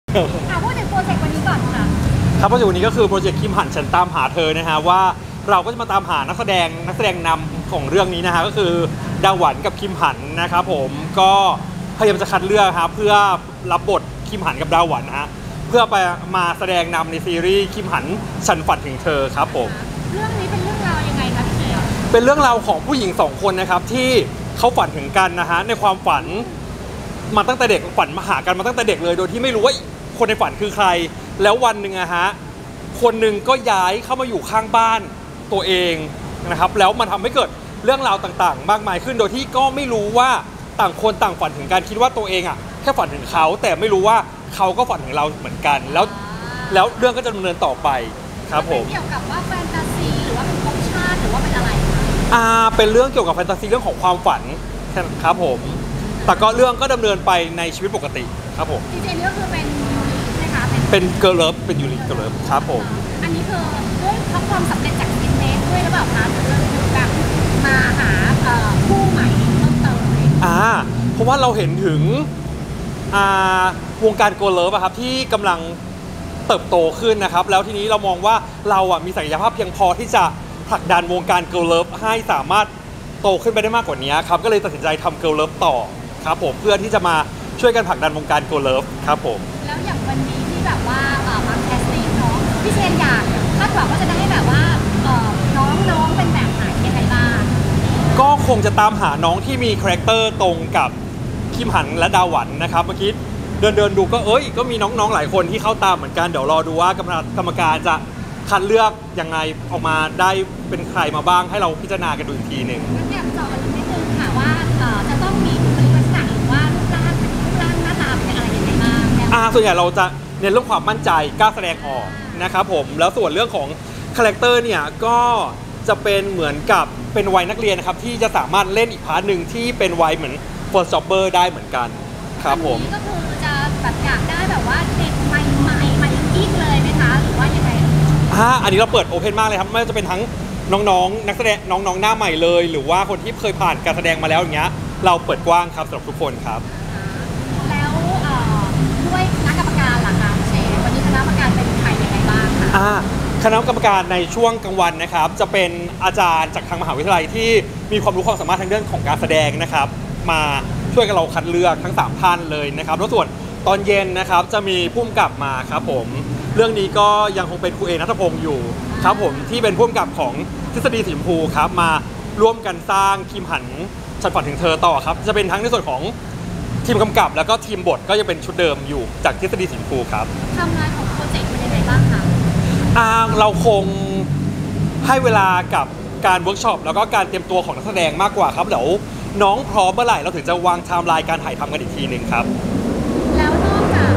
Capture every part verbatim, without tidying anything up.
ค่ะพูดถึงโปรเจกต์วันนี้ก่อนค่ะครับโปรเจกต์วันนี้ก็คือโปรเจกต์คิมหันฉันตามหาเธอนะฮะว่าเราก็จะมาตามหานักแสดงนักแสดงนำของเรื่องนี้นะฮะก็คือดาหวันกับคิมหันนะครับผมก็พยายามจะคัดเลือกครับเพื่อรับบทคิมหันกับดาหวันนะฮะเพื่อไปมาแสดงนำในซีรีส์คิมหันฉันฝันถึงเธอครับผมเรื่องนี้เป็นเรื่องราวยังไงคะพี่เชียร์เป็นเรื่องราวของผู้หญิงสองคนนะครับที่เขาฝันถึงกันนะฮะในความฝันมาตั้งแต่เด็กฝันมาหากันมาตั้งแต่เด็กเลยโดยที่ไม่รู้ว่าคนในฝันคือใครแล้ววันหนึ่งอะฮะคนหนึ่งก็ย้ายเข้ามาอยู่ข้างบ้านตัวเองนะครับแล้วมันทำให้เกิดเรื่องราวต่างๆมากมายขึ้นโดยที่ก็ไม่รู้ว่าต่างคนต่างฝันถึงกันคิดว่าตัวเองอะแค่ฝันถึงเขาแต่ไม่รู้ว่าเขาก็ฝันถึงเราเหมือนกันแล้วแล้วเรื่องก็จะดำเนินต่อไปครับผมเกี่ยวกับว่าแฟนตาซีหรือว่าเป็นภพชาติหรือว่าเป็นอะไรอ่าเป็นเรื่องเกี่ยวกับแฟนตาซีเรื่องของความฝันครับผมแต่ก็เรื่องก็ดำเนินไปในชีวิตปกติครับผมจริงๆก็คือเป็นยูริใช่ไหมคะเป็นเกิร์ลเลิฟเป็นยูริเกิร์ลเลิฟครับผมอันนี้คือด้วยความสำเร็จจากซินเนสด้วยหรือเปล่าคะหรือเรื่องแบบมาหาคู่ใหม่เพิ่มเติมอ่าเพราะว่าเราเห็นถึงอ่าวงการเกิร์ลเลิฟครับที่กำลังเติบโตขึ้นนะครับแล้วทีนี้เรามองว่าเราอ่ะมีศักยภาพเพียงพอที่จะผลักดันวงการเกิร์ลเลิฟให้สามารถโตขึ้นไปได้มากกว่านี้ครับก็เลยตัดสินใจทำเกิร์ลเลิฟต่อครับผมเพื่อที่จะมาช่วยกันผลักดันวงการเกิร์ลเลิฟครับผมแล้วอย่างวันนี้ที่แบบว่ามาแคสติ้งเนาะพี่เชนอยากคาดหวังว่าจะได้แบบว่าน้องๆเป็นแบบไหนยังไงบ้างก็คงจะตามหาน้องที่มีคาแรคเตอร์ตรงกับคิมหันและดาหวันนะครับเมื่อกี้เดินเดินดูก็เอ้ยก็มีน้องๆหลายคนที่เข้าตามเหมือนกันเดี๋ยวรอดูว่ากรรมกรรมการจะคัดเลือกยังไงออกมาได้เป็นใครมาบ้างให้เราพิจารณากันดูอีกทีหนึ่งอยากจอดนิดนึงค่ะว่าจะต้องมีบุคลิกลักษณะหรือว่ารูปร่างรูปร่างหน้าตาเป็นอะไรยังไงบ้างอ่าส่วนใหญ่เราจะเน้นเรื่องความมั่นใจกล้าแสดงออกนะครับผมแล้วส่วนเรื่องของคาแรคเตอร์เนี่ยก็จะเป็นเหมือนกับเป็นวัยนักเรียนนะครับที่จะสามารถเล่นอีกพาร์ทหนึ่งที่เป็นวัยเหมือน first jobber ได้เหมือนกันครับผมก็คือจะแบบอยากได้แบบว่าเด็กใหม่ใหม่ใหม่กิ๊กเลยไหมคะหรือว่ายังไงอ่าอันนี้เราเปิดโอเพนมากเลยครับไม่ว่าจะเป็นทั้งน้องๆนักแสดงน้องๆหน้าใหม่เลยหรือว่าคนที่เคยผ่านการแสดงมาแล้วอย่างเงี้ยเราเปิดกว้างครับสำหรับทุกคนครับแล้วด้วยคณะกรรมการล่ะคะเชฟวันนี้คณะกรรมการเป็นใครยังไงบ้างคะอ่าคณะกรรมการในช่วงกลางวันนะครับจะเป็นอาจารย์จากทางมหาวิทยาลัยที่มีความรู้ความสามารถทางเรื่องของการแสดงนะครับมาช่วยกันเราคัดเลือกทั้งสามท่านเลยนะครับแล้วส่วนตอนเย็นนะครับจะมีผู้กำกับมาครับผมเรื่องนี้ก็ยังคงเป็นครูเอณัฐพงศ์อยู่ครับผมที่เป็นผู้กำกับของทฤษฎีสีชมพูครับมาร่วมกันสร้างคิมหันฉันฝันถึงเธอต่อครับจะเป็นทั้งในส่วนของทีมกำกับแล้วก็ทีมบทก็ยังเป็นชุดเดิมอยู่จากทฤษฎีสีชมพูครับทำงานของโปรเจกต์เป็นยังไงบ้างคะเราคงให้เวลากับการเวิร์กช็อปแล้วก็การเตรียมตัวของนักแสดงมากกว่าครับเดี๋ยวน้องพร้อมเมื่อไหร่เราถึงจะวางไทม์ไลน์การถ่ายทำกันอีกทีหนึ่งครับแล้วนอกจาก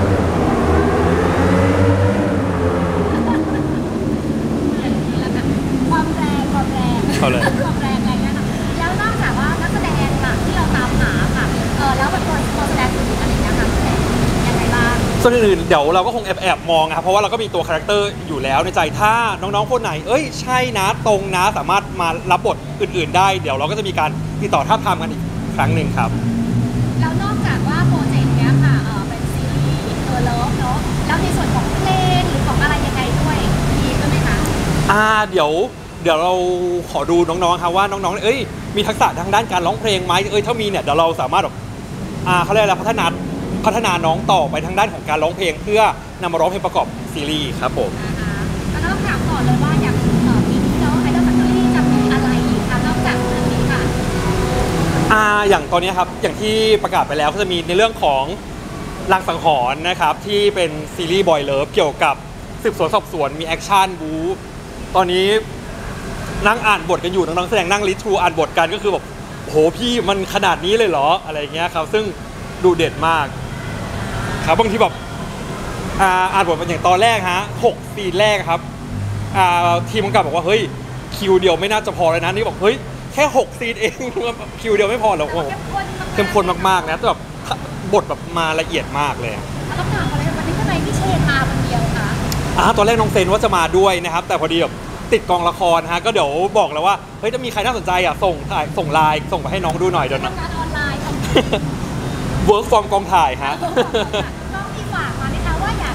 ความแรงความแรงความแรงอะไรเนี่ยค่ะแล้วนอกจากว่านักแสดงค่ะที่เราตามหาค่ะเออแล้วตัวตัวแสดงอื่นอะไรเนี่ยค่ะยังไงบ้างส่วนอื่นๆเดี๋ยวเราก็คงแอบแอบมองครับเพราะว่าเราก็มีตัวคาแรคเตอร์อยู่แล้วในใจถ้าน้องๆคนไหนเอ้ยใช่นะตรงนะสามารถมารับบทอื่นๆได้เดี๋ยวเราก็จะมีการติดต่อท้าทามกันอีกครั้งหนึ่งครับแล้วนอกจากว่าโปรเจกต์เนี้ยค่ะเออเป็นซีรีส์เออเลิฟเนาะแล้วในส่วนของเพลงหรือของอะไรยังไงด้วยมีด้วยไหมคะอ่าเดี๋ยวเดี๋ยวเราขอดูน้องๆครับว่าน้องๆเอ้ยมีทักษะทางด้านการร้องเพลงไหมเอ้ยถ้ามีเนี่ยเดี๋ยวเราสามารถแบบอ่าเขาเรียกอะไรพัฒนาพัฒนาน้องต่อไปทางด้านของการร้องเพลงเพื่อนำมาร้องเพลงประกอบซีรีส์ครับผมแล้วต้องถามก่อนเลยว่าอย่างปีนี้เนาะไอดอลแฟคทอรี่จะมีอะไรอีกคะนอกจากเรื่องนี้ค่ะอ่าอย่างตอนนี้ครับอย่างที่ประกาศไปแล้วก็จะมีในเรื่องของรางสังหรณ์นะครับที่เป็นซีรีส์บอยเลิฟเกี่ยวกับสืบสวนสอบสวนมีแอคชั่นบู๊ตอนนี้นั่งอ่านบทกันอยู่น้องๆแสดงนั่งลิสต์ทรูอ่านบทกันก็คือแบบโหพี่มันขนาดนี้เลยเหรออะไรเงี้ยครับซึ่งดูเด็ดมากครับบางทีแบบอ่านบทเป็นอย่างตอนแรกฮะหกซีนแรกครับทีมกำกับบอกว่าเฮ้ยคิวเดียวไม่น่าจะพอเลยนะนี่บอกเฮ้ยแค่หกซีนเองคิวเดียวไม่พอหรอกโอ้เข้มข้นมากๆนะแต่แบบบทแบบมาละเอียดมากเลยต้องถามอะไรวันนี้ทำไมพี่เชนมาคนเดียวคะอ่าตอนแรกน้องเซนว่าจะมาด้วยนะครับแต่พอดีแบบติดกองละครฮะก็เดี๋ยวบอกแล้วว่าเฮ้ยจะมีใครน่าสนใจอ่ะส่งถ่ายส่งไลน์ส่งไปให้น้องดูหน่อยเดี๋ยวนะทำงานออนไลน์ work from กองถ่ายฮะต้องมีฝากมาไหมคะว่าอยาก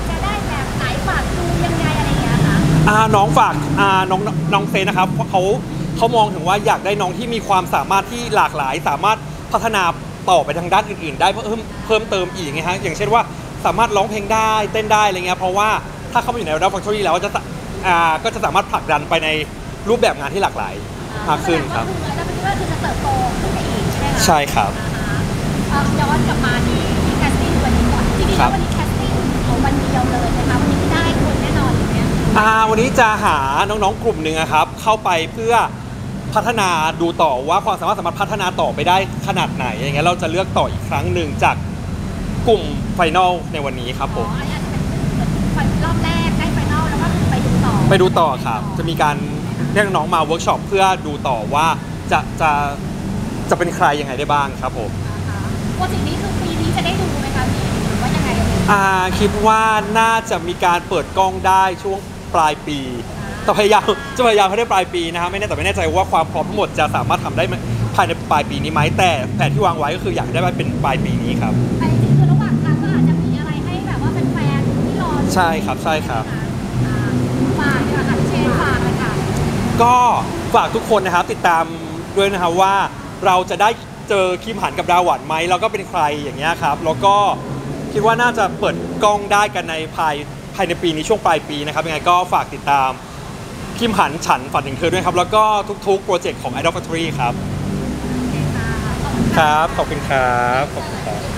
ฝากดูยังไงอะไรอย่างเงี้ยคะอ่าน้องฝากอ่าน้องน้องเซนนะครับเพราะเขาเขามองถึงว่าอยากได้น้องที่มีความสามารถที่หลากหลาย สามารถพัฒนาต่อไปทางด้านอื่นๆ ได้เพิ่มเพิ่มเติมอีกไงฮะอย่างเช่นว่าสามารถร้องเพลงได้เต้นได้อะไรเงี้ยเพราะว่าถ้าเขามาอยู่ใน Idol Factory แล้วจะอ่าก็จะสามารถผลักดันไปในรูปแบบงานที่หลากหลายมากขึ้นครับแล้วเป็นว่าคือจะเติบโตขึ้นไปอีกใช่ไหมคะใช่ครับอ่าฮะเอ่อย้อนกลับมาที่ที่แคสติ้งวันนี้ก่อนจริงๆครัแล้วบวันนี้แคสติ้งเอาวันเดียวเลยนะคะวันนี้ได้คนแน่นอนอย่างเงี้ยอ่าวันนี้จะหาน้องๆกลุ่มหนึ่งนะครับเข้าไปเพื่อพัฒนาดูต่อว่าความสามารถสามารถพัฒนาต่อไปได้ขนาดไหนอย่างเงี้ยเราจะเลือกต่ออีกครั้งหนึ่งจากกลุ่มไฟนอลในวันนี้ครับผอ๋อมอันนี้อาจจะเป็นเหมือนไฟรอบแรกได้ไฟนอลแล้วก็คือไปดูต่อไปดูต่อครับจะมีการเรียกน้องมาเวิร์กช็อปเพื่อดูต่อว่าจะจะจะเป็นใครยังไงได้บ้างครับผมนะคะโปรเจกต์นี้คือปีนี้จะได้ดูไหมคะพี่หรือว่ายังไงเลยอ่าคิดว่าน่าจะมีการเปิดกล้องได้ช่วงปลายปีแต่พยายามจะพยายามให้ได้ปลายปีนะครับไม่แน่แต่ไม่แน่ใจว่าความพร้อมทั้งหมดจะสามารถทำได้ภายในปลายปีนี้ไหมแต่แผนที่วางไว้ก็คืออยากได้มาเป็นปลายปีนี้ครับแต่จริงๆคือระหว่างทางก็อาจจะมีอะไรให้แบบว่าแฟนๆที่รอใช่ครับใช่ครับอ่าฝากดีกว่าค่ะพี่เชนฝากเลยค่ะก็ฝากทุกคนนะครับติดตามด้วยนะครับว่าเราจะได้เจอคิมหันกับดาวหวานไหมแล้วก็เป็นใครอย่างเงี้ยครับแล้วก็คิดว่าน่าจะเปิดกล้องได้กันในภายภายในปีนี้ช่วงปลายปีนะครับยังไงก็ฝากติดตามคิมหันฉันฝันถึงเธอด้วยครับแล้วก็ทุกๆโปรเจกต์ของ Idol Factory ครับโอเคค่ะขอบคุณคค่ะรับขอบคุณครับขอบคุณครับ